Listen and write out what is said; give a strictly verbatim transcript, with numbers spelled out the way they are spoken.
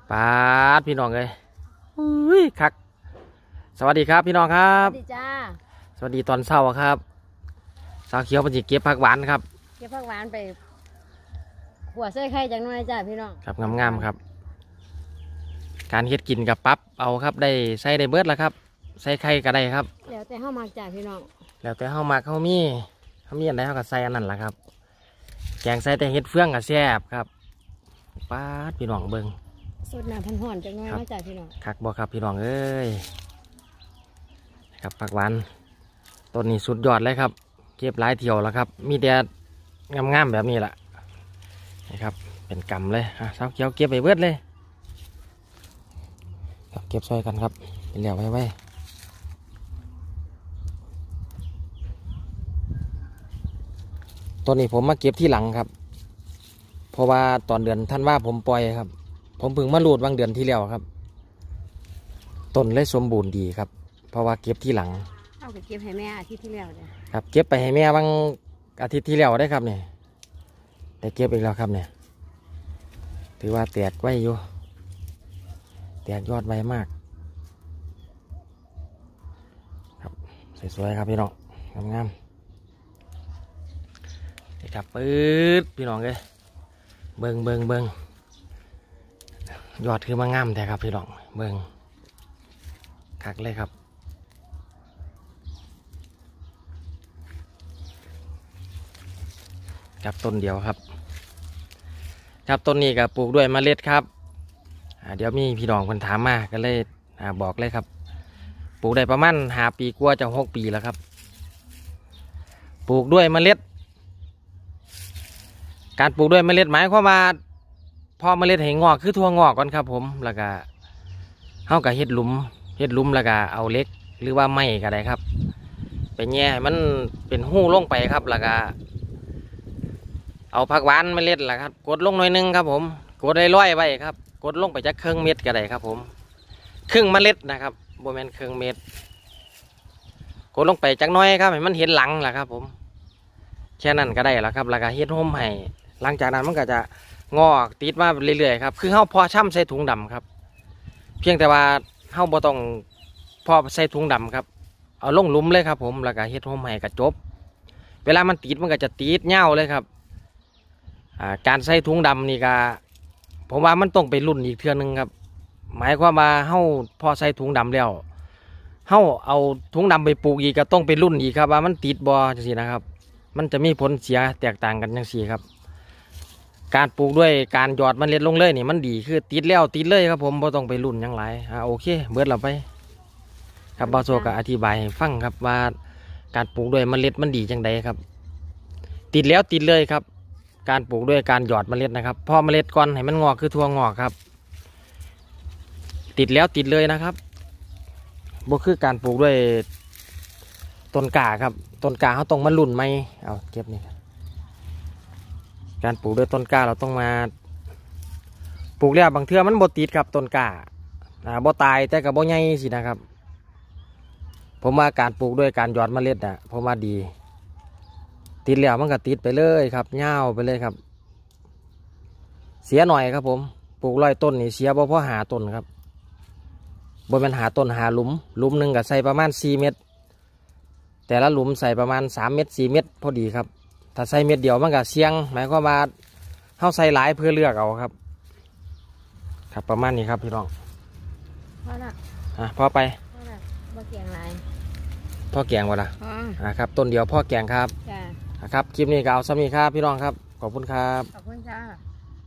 ปาดพี่น้องเลยอุ้ยคักสวัสดีครับพี่น้องครับสวัสดีจ้าสวัสดีตอนเช้าครับสาวเขียวเป็นจิเก็บผักหวานครับเก็บผักหวานไปหัวใส่ไข่จังน้อยจ้าพี่น้องครับงามๆครับการเฮ็ดกินกับปั๊บเอาครับได้ใส่ได้เบิดแล้วครับใส่ไข่ก็ได้ครับแล้วแต่เข้ามาจ้าพี่น้องแล้วแต่เข้ามาเข้ามีเข้ามีอันใดเขาก็ใส่อันนั้นแหละครับแกงใส่แต่เฮ็ดเฟื่องกับแซ่บครับปาดพี่น้องเบิ่งสดน้ำพันห่อนจังน้อยมาจ้าพี่น้องคักบ่ครับพี่น้องเอ้ยครับผักหวานต้นนี้สุดยอดเลยครับเก็บหลายเที่ยวแล้วครับมีแต่งามๆแบบนี้แหละนี่ครับเป็นกำเลยอ่ะสาวเขียวเก็บไปเบิดเลยครับเก็บซอยกันครับเป็นเหลี่ยวไว้ไว้ต้นนี้ผมมาเก็บที่หลังครับเพราะว่าตอนเดือนท่านว่าผมปล่อยครับผมเพิ่งมาลูดบางเดือนที่แล้วครับต้นเลยสมบูรณ์ดีครับเพราะว่าเก็บที่หลังเอาไปเก็บให้แม่อาทิตย์ที่แล้วเนี่ยครับเก็บไปให้แม่บางอาทิตย์ที่แล้วได้ครับเนี่ยแต่เก็บอีกแล้วครับเนี่ยถือว่าแตกไว้อยู่แตกยอดไวมากครับสวยๆครับพี่น้องงามๆนี่ครับปื๊ดพี่น้องเลยเบิงเบิงเบิงยอดคือมางามแต่ครับพี่น้องเบิงคักเลยครับครับต้นเดียวครับครับต้นนี้ก็ปลูกด้วยเมล็ดครับเดี๋ยวมีพี่น้องคนถามมาก็เลยบอกเลยครับปลูกได้ประมาณห้าปีกว่าจะหกปีแล้วครับปลูกด้วยเมล็ดการปลูกด้วยเมล็ดหมายความว่าพอเมล็ดให้งอกคือทั่วงอกก่อนครับผมแล้วก็เฮากับเฮ็ดหลุมเฮ็ดหลุมแล้วก็เอาเหล็กหรือว่าไม้ก็ได้ครับไปแง่มันเป็นหู้ลงไปครับแล้วก็เอาผักหวานเมล็ดแหละครับกดลงหน่อยนึงครับผมกดได้ร้อยไว้ครับกดลงไปจากครึ่งเม็ดก็ได้ครับผมครึ่งเมล็ดนะครับโบแมนครึ่งเม็ดกดลงไปจากน้อยครับให้มันเห็นหลังแหละครับผมแค่นั้นก็ได้แล้วครับแล้วก็เฮ็ดห่มให้หลังจากนั้นมันก็จะงอกติดมาเรื่อยๆครับคือเฮาพอช่ำใส่ถุงดำครับเพียงแต่ว่าเฮาบ่ต้องพอใส่ถุงดำครับเอาลงหลุมเลยครับผมแล้วก็เฮ็ดห่มให้กระจบเวลามันติดมันก็จะติดเง่าเลยครับการใส่ถุงดำนี่ก็ผมว่ามันต้องไปรุ่นอีกเทื่อนึงครับหมายความว่าเฮาพอใส่ถุงดำแล้วเฮาเอาถุงดำไปปลูกอีกก็ต้องไปรุ่นอีกครับว่ามันติดบ่จังซี่นะครับมันจะมีผลเสียแตกต่างกันจังซี่ครับการปลูกด้วยการหยอดเมล็ดลงเลยนี่มันดีคือติดแล้วติดเลยครับผมบ่ต้องไปรุ่นยังไรอ่าโอเคเบิดเราไปครับบาโซก็อธิบายให้ฟังครับว่าการปลูกด้วยเมล็ดมันดีจังใดครับติดแล้วติดเลยครับการปลูกด้วยการหยอดเมล็ดนะครับพอเมล็ดก่อนให้มันงอกคือทั่วงอกครับติดแล้วติดเลยนะครับบ่คือการปลูกด้วยต้นกาครับต้นกาเขาต้องมาลุ่นไหมเอาเก็บนี่การปลูกด้วยต้นกาเราต้องมาปลูกแล้วบางเทื่อมันบ่ติดครับต้นกาอ่าบ่ตายแต่กับบ่ใหญ่สินะครับผมว่าการปลูกด้วยการหยอดเมล็ดอ่ะผมว่าดีติดแล้วมันก็ติดไปเลยครับเงาไปเลยครับเสียหน่อยครับผมปลูกร้อยต้นนี่เสียบ่เพราะหาต้นครับบ่เป็นหาต้นหาหลุมหลุมหนึ่งก็ใส่ประมาณสี่เม็ดแต่ละหลุมใส่ประมาณสามเม็ดสี่เม็ดพอดีครับถ้าใส่เม็ดเดียวมันก็เสี่ยงหมายความว่าเข้าใส่หลายเพื่อเลือกเอาครับครับประมาณนี้ครับพี่น้องพอละอ่ะพอไปพอละบ่เกี่ยงไรพ่อแกงวะล่ะอ๋ออ่ะครับต้นเดียวพ่อแกงครับจ้าครับคลิปนี้ก็เอาซ้ำนี้ครับพี่น้องครับขอบคุณครับขอบคุณจ้า